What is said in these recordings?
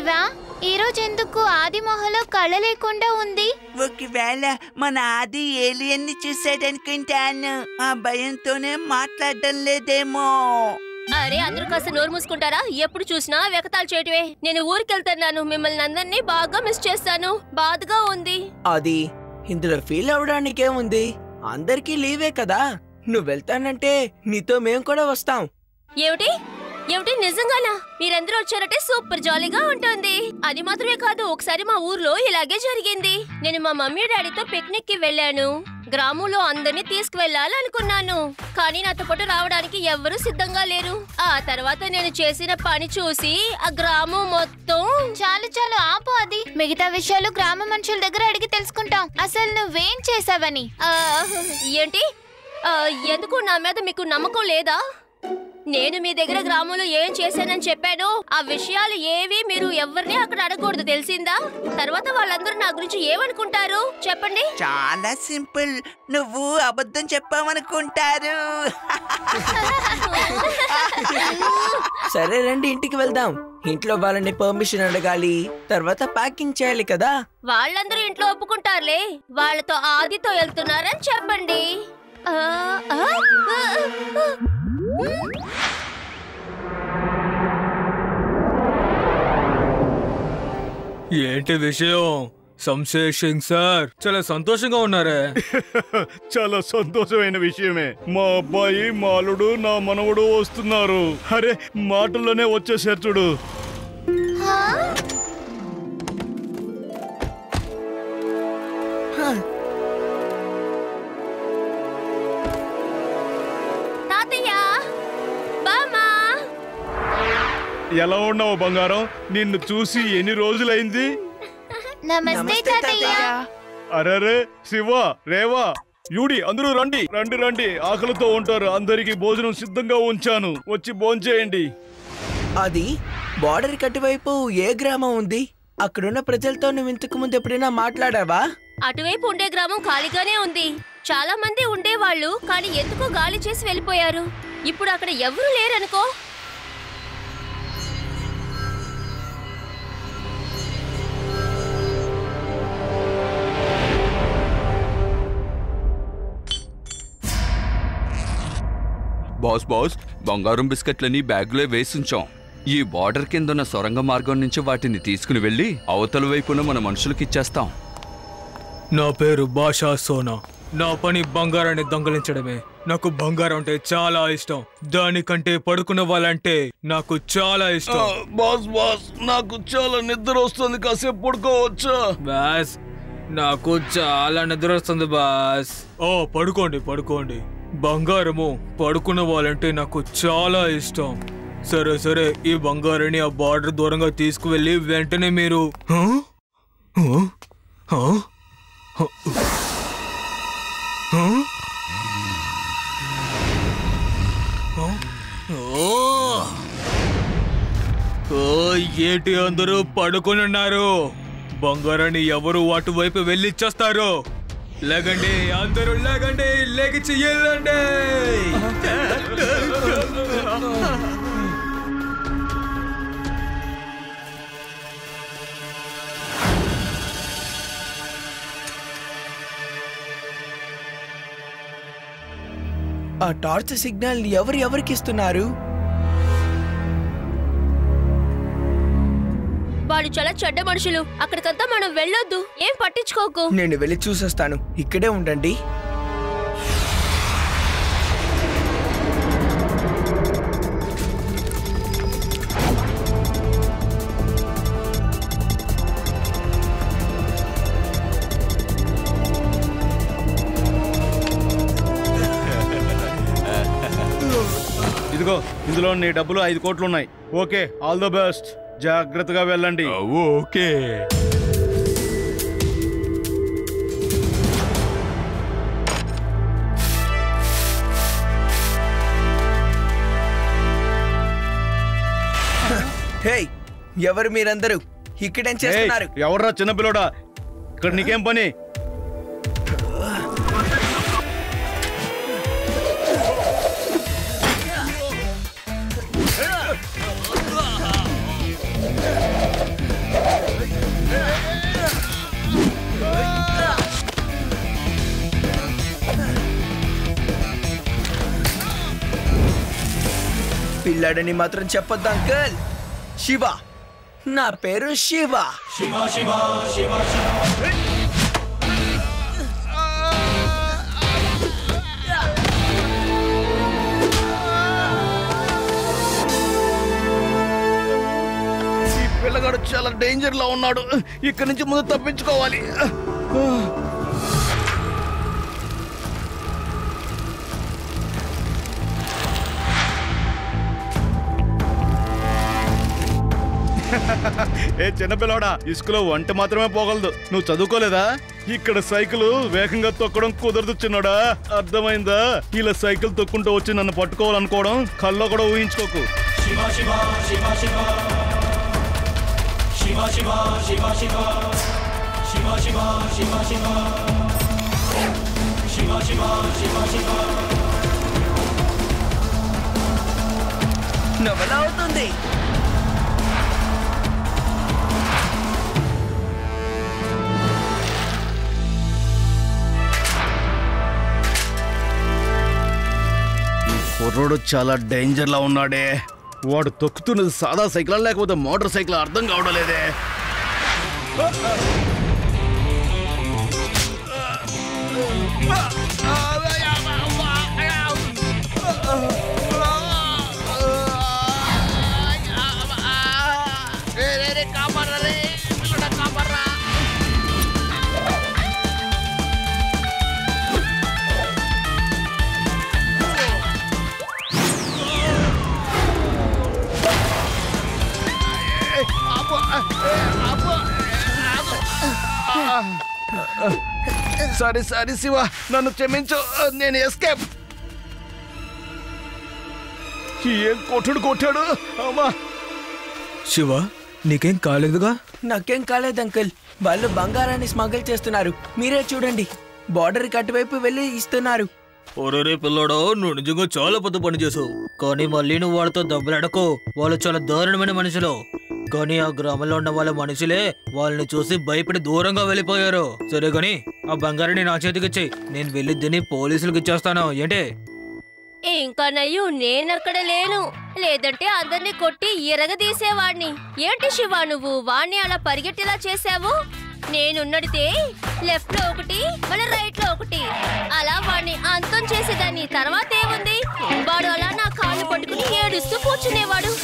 శివ, ఈరోజు ఎందుకు ఆది మొహలో కళ లేకుండా ఉంది? ఒకవేళ మన ఆది ఏలియన్ ని చూసాడనుకుంటాను. ఆ భయంతోనే మాట్లాడడం లేదేమో. అరే, అందరూ కాస్త నోరు మూసుకుంటారా? ఎప్పుడు చూసినా వెకతాలు చేయటమే. నేను ఊరికెళ్తున్నాను. మిమ్మల్ని అందరినీ బాగా మిస్ చేస్తాను. బాధగా ఉంది. అది ఇందులో ఫీల్ అవడానికేముంది? అందరికీ లీవే కదా. నువ్వు వెళ్తానంటే నీతో మేము కూడా వస్తాం. ఏమిటి ఏమిటి నిజంగానా? మీరందరూ వచ్చారంటే సూపర్ జాలీగా ఉంటుంది. అది మాత్రమే కాదు, ఒకసారి మా ఊర్లో ఇలాగే జరిగింది. నేను మా మమ్మీ డాడీతో పిక్నిక్ కి వెళ్ళాను. గ్రామంలో అందరినీ తీసుకువెళ్ళాలనుకున్నాను, కానీ నాతో పాటు రావడానికి ఎవ్వరూ సిద్ధంగా లేరు. ఆ తర్వాత నేను చేసిన పని చూసి ఆ గ్రామం మొత్తం చాలు చాలు ఆపు. అది మిగతా విషయాలు గ్రామ మనుషుల దగ్గర అడిగి తెలుసుకుంటాం. అసలు నువ్వేం చేసావని. ఏంటి? ఎందుకు నా మీద మీకు నమ్మకం లేదా? నేను మీ దగ్గర గ్రామంలో ఏం చేశానని చెప్పాను. ఆ విషయాలు ఏవి మీరు ఎవరిని అక్కడ అడగకూడదు, తెలిసిందా? తర్వాత వాళ్ళందరూ నా గురించి ఏమనుకుంటారు చెప్పండి. చాలా సింపుల్. నువ్వు అబద్ధం చెప్పావనుకుంటారు. సరే రండి, ఇంటికి వెళ్దాం. ఇంట్లో వాళ్ళని పర్మిషన్ అడగాలి, తర్వాత ప్యాకింగ్ చేయాలి కదా. వాళ్ళందరూ ఇంట్లో ఒప్పుకుంటారులే. వాళ్ళతో ఆదితో వెళ్తున్నారని చెప్పండి. ఏంటి విషయం? సంశేషింగ్ సార్, చాలా సంతోషంగా ఉన్నారే? చాలా సంతోషమైన విషయమే. మా అబ్బాయి, మా అల్లుడు, నా మనవడు వస్తున్నారు. అరే, మాటల్లోనే వచ్చేసారు చూడు. ఎలా ఉన్నావు బంగారం? నిన్ను చూసి ఎన్ని రోజులైంది? నమస్తే తాతయ్య. అరే, శివ, రేవా, యూడి, అందరూ రండి రండి రండి. ఆకలితో ఉంటారు. అందరికి భోజనం సిద్ధంగా ఉంచాను, వచ్చి భోంచేయండి. అది బార్డర్ కటువైపు ఏ గ్రామం ఉంది? అక్కడున్న ప్రజలతో నువ్వు ఇంతకు ముందు ఎప్పుడైనా మాట్లాడావా? అటువైపు ఉండే గ్రామం ఖాళీగానే ఉంది. చాలా మంది ఉండేవాళ్ళు, కానీ ఎందుకో గాలి చేసి వెళ్ళిపోయారు. ఇప్పుడు అక్కడ ఎవరూ లేరనుకో. బాస్, బంగారం బిస్కెట్లని బ్యాగులో వేసుంచాం. ఈ బార్డర్ కిందన్న సొరంగ మార్గం నుంచి వాటిని తీసుకుని వెళ్ళి అవతల వైపున మన మనుషులకి ఇచ్చేస్తాం. నా పేరు బాషా సోనా. నా పని బంగారాన్ని దొంగలించడమే. నాకు బంగారం అంటే చాలా ఇష్టం. దానికంటే పడుకున్న వాళ్ళంటే నాకు చాలా ఇష్టం. బాస్, నాకు చాలా నిద్ర వస్తుంది, కాసేపు పడుకోవచ్చా? బాస్, నాకు చాలా నిద్ర వస్తుంది బాస్. పడుకోండి. బంగారము పడుకున్న వాళ్ళంటే నాకు చాలా ఇష్టం. సరే, ఈ బంగారాన్ని ఆ బార్డర్ దూరంగా తీసుకువెళ్ళి వెంటనే మీరు ఏంటి అందరూ పడుకుని ఉన్నారు? బంగారాన్ని ఎవరు అటువైపు వెళ్ళిచ్చేస్తారు? లేకండి, అందరూ లేకండి, లేచి వెళ్ళండి. ఆ టార్చ్ సిగ్నల్ ఎవరికి ఇస్తున్నారు? వాళ్ళు చాలా చెడ్డ మనుషులు. అక్కడికంతా మనం వెళ్ళొద్దు. ఏం పట్టించుకోకు. నేను వెళ్ళి చూసొస్తాను. ఇక్కడే ఉండండి. ఇదిగో, ఇందులో నీ డబ్బులు 5 కోట్లు ఉన్నాయి. Okay, all the best. జాగ్రత్తగా వెళ్ళండి. ఓకే. హే, ఎవరు మీరందరూ? ఇక్కడేం చేస్తున్నారు? ఎవర్రా చిన్నపిల్లోడా? ఇక్కడ నీకేం పని? పిల్లాడని మాత్రం చెప్పొద్దు అంకుల్. శివ, నా పేరు శివ. ఈ పిల్లగాడు చాలా డేంజర్ లో ఉన్నాడు. ఇక్కడి నుంచి ముందు తప్పించుకోవాలి. ఏ చిన్నపిల్లవాడా, ఇసుకలో వంట మాత్రమే పోగలదు. నువ్వు చదువుకోలేదా? ఇక్కడ సైకిల్ వేగంగా తొక్కడం కుదరదు చిన్నోడా, అర్థమైందా? ఇలా సైకిల్ తొక్కుంటూ వచ్చి నన్ను పట్టుకోవాలనుకోవడం కల్లో కూడా ఊహించుకోకు. నవల అవుతుంది. కుర్రోడు చాలా డేంజర్ లా ఉన్నాడే. వాడు తొక్కుతున్నది సాదా సైకిల్ లేకపోతే మోటార్ సైకిల్ అర్థం కావడం లేదే. సారీ సారీ శివ, నన్ను క్షమించు. నేను ఎస్కేప్. ఏం కొట్టాడు అమ్మా. శివ, నీకేం కాలేదుగా? నాకేం కాలేదు అంకుల్. వాళ్ళు బంగారాన్ని స్మగిల్ చేస్తున్నారు. మీరే చూడండి, బార్డర్ అటువైపు వెళ్ళి ఇస్తున్నారు. ఒరే పిల్లోడో, నువ్వు నిజంగా చాలా పెద్ద పని చేసావు. కానీ మళ్ళీ నువ్వు వాళ్ళతో దెబ్బలాడకో. వాళ్ళు చాలా దారుణమైన మనుషులు. కానీ ఆ గ్రామంలో ఉన్న వాళ్ళ మనుషులే వాళ్ళని చూసి భయపడి దూరంగా వెళ్ళిపోయారు. సరే గాని ఆ బంగారాన్ని నా చేతికి ఇచ్చేయి. నేను వెళ్ళి దీన్ని పోలీసులకు ఇచ్చేస్తాను. ఏంటి? ఇంకా నయ్యు నేనక్కడ లేను, లేదంటే అందరినీ కొట్టి ఎరగదీసేవాణ్ణి. ఏంటి శివ, నువ్వు వాణ్ణి అలా పరిగెట్టేలా చేసావు? నేనున్నడితే లెఫ్ట్ లో ఒకటి, మళ్ళీ రైట్ లో ఒకటి, అలా వాడిని అంతం చేసేదాన్ని. తర్వాత ఏముంది, వాడు అలా నా కాళ్ళు పట్టుకుని ఏడుస్తూ కూర్చునేవాడు.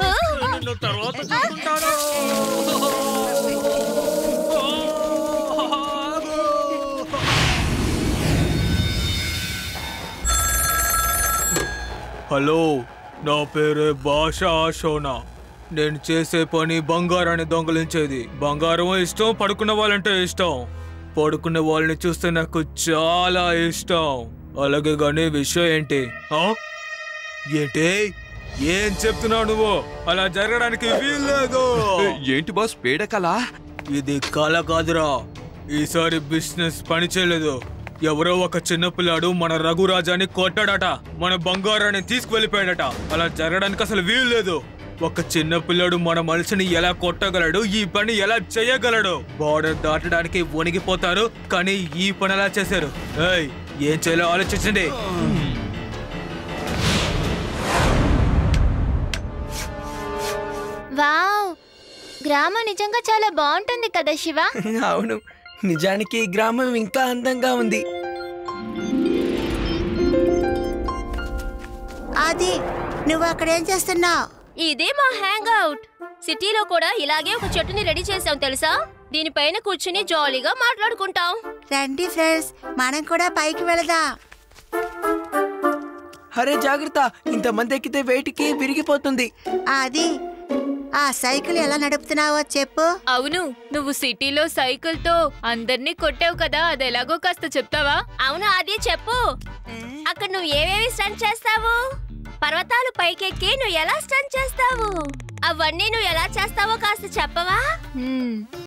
హలో, నా పేరు భాషా షోనా. నేను చేసే పని బంగారాన్ని దొంగలించేది. బంగారం ఇష్టం, పడుకున్న వాళ్ళంటే ఇష్టం. పడుకున్న వాళ్ళని చూస్తే నాకు చాలా ఇష్టం. అలాగే గానీ విషయం ఏంటి? ఏంటి? ఏం చెప్తున్నావు నువ్వు? అలా జరగడానికి వీల్లేదు. ఏంటి బాస్, పేడ కళ? ఇది కళ కాదురా. ఈసారి బిజినెస్ పని చేయలేదు. ఎవరో ఒక చిన్నపిల్లాడు మన రఘురాజాని కొట్టాడట, మన బంగారాన్ని తీసుకువెళ్ళిపోయాడట. అలా జరగడానికి అసలు వీల్లేదు. ఒక చిన్న పిల్లాడు మన మనిషిని ఎలా కొట్టగలడు, ఈ పని ఎలా చేయగలడు? బార్డర్ దాటడానికి వణిగిపోతారు, కానీ ఈ పని ఎలా చేశారు? ఏం చేయాలో ఆలోచించండి. వావ్, గ్రామం నిజంగా చాలా బాగుంటుంది కదా శివ? అవును, నిజానికి ఈ గ్రామం ఇంకా అందంగా ఉంది. అది నువ్వు అక్కడేం చేస్తున్నావు? ఇదే మా హ్యాంగ్ అవుట్. సిటీలో కూడా ఇలాగే ఒక చెట్టుని రెడీ చేసాం తెలుసా? దీనిపైన కూర్చుని జాలీగా మాట్లాడుకుంటాం. రండి ఫ్రెండ్స్, మనం కూడా పైకి వెళదాం. అరే జాగ్రత్త, ఇంతమంది ఎక్కితే వేటికి విరిగిపోతుంది. అది ఆ సైకిల్ ఎలా నడుపుతున్నావో చెప్పు. అవును, నువ్వు సిటీలో సైకిల్ తో అందరినీ కొట్టావు కదా, అది ఎలాగో కాస్త చెప్తావా? అవును, అది చెప్పు. అక్కడ నువ్వు ఏవేవి స్టంట్ చేస్తావు? పర్వతాలు పైకెక్కి నువ్వు ఎలా స్టంట్ చేస్తావు? అవన్నీ నువ్వు ఎలా చేస్తావో కాస్త చెప్పవా?